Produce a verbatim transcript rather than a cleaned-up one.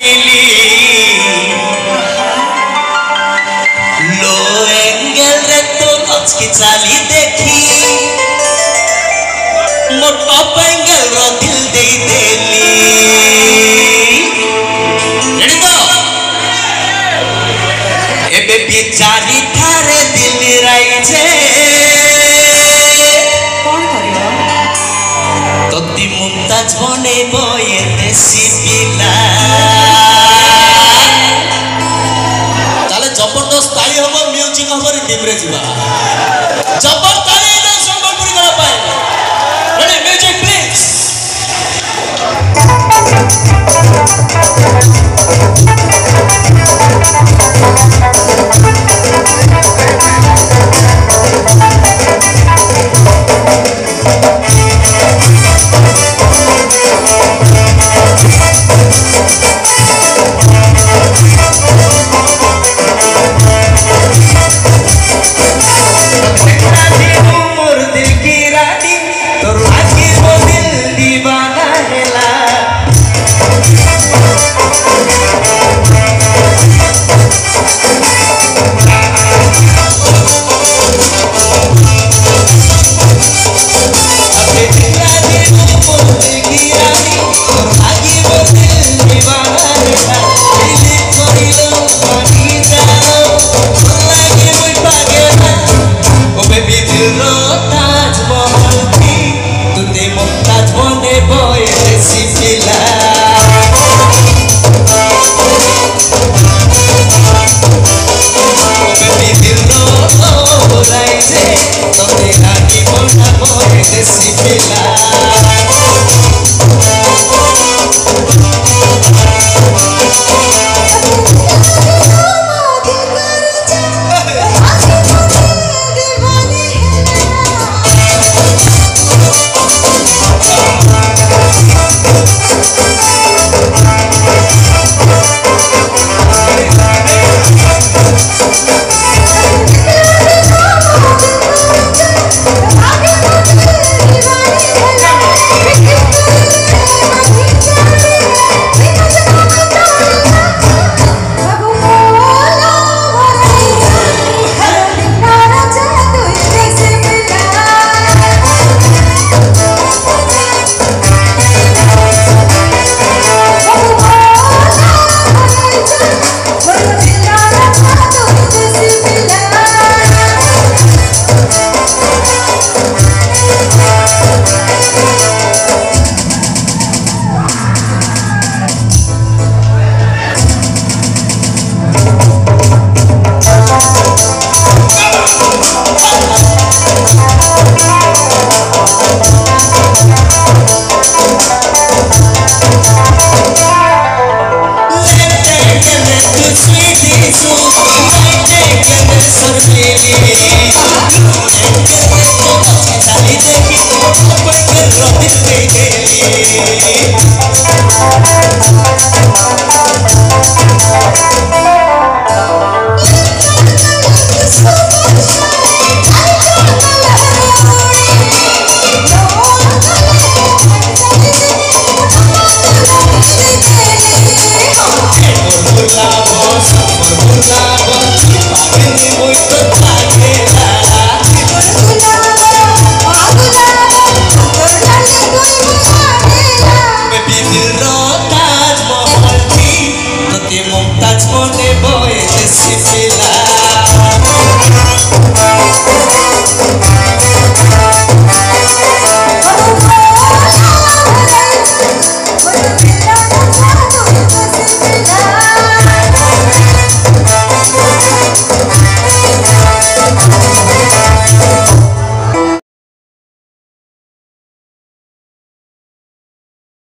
लो angle रे तो नच की चाली देखी मोर टॉप एंगल रो दिल दे देली रेडी तो एबे बेचारी थारे दिल राई छे कौन करियो तोती मुमताज बने बोए देसी पिला ताले जबरदस्त ताली होबो म्यूजिक होबो रे टीमरे जीवा जबर ताली दे संबलपुरी करा पाए ready music please Thank you.